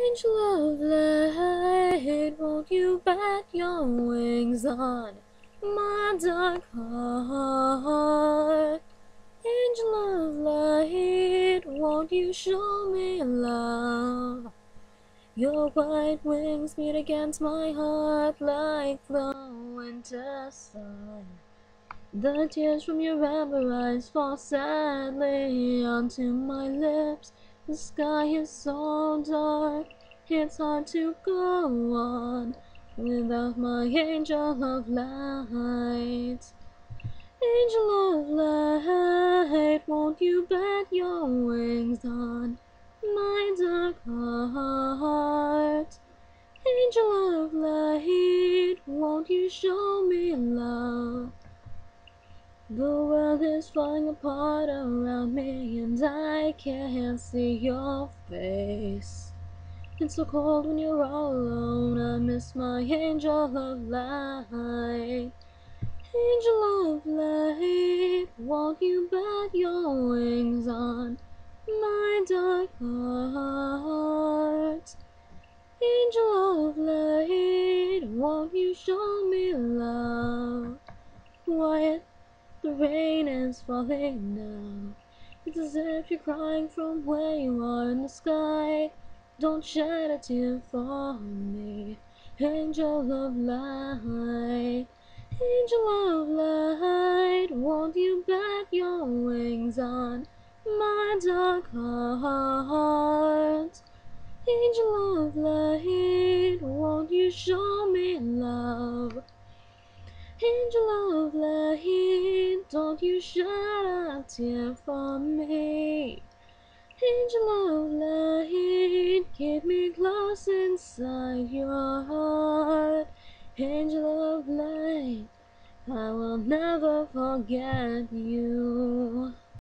Angel of light, won't you bat your wings on my dark heart? Angel of light, won't you show me love? Your white wings beat against my heart like the winter sun. The tears from your amber eyes fall sadly onto my lips. The sky is so dark, it's hard to go on without my angel of light. Angel of light, won't you bat your wings on my dark heart? Angel of light, won't you show me love? The world is falling apart around me and I can't see your face. It's so cold when you're all alone, I miss my angel of light. Angel of light, won't you bat your wings on my dark heart? Angel of light, won't you show me love? Quiet. The rain is falling now. It's as if you're crying from where you are in the sky. Don't shed a tear for me, angel of light. Angel of light, won't you bat your wings on my dark heart? Angel of light, won't you show me love? Angel of light, don't you shed a tear for me. Angel of light, keep me close inside your heart. Angel of light, I will never forget you.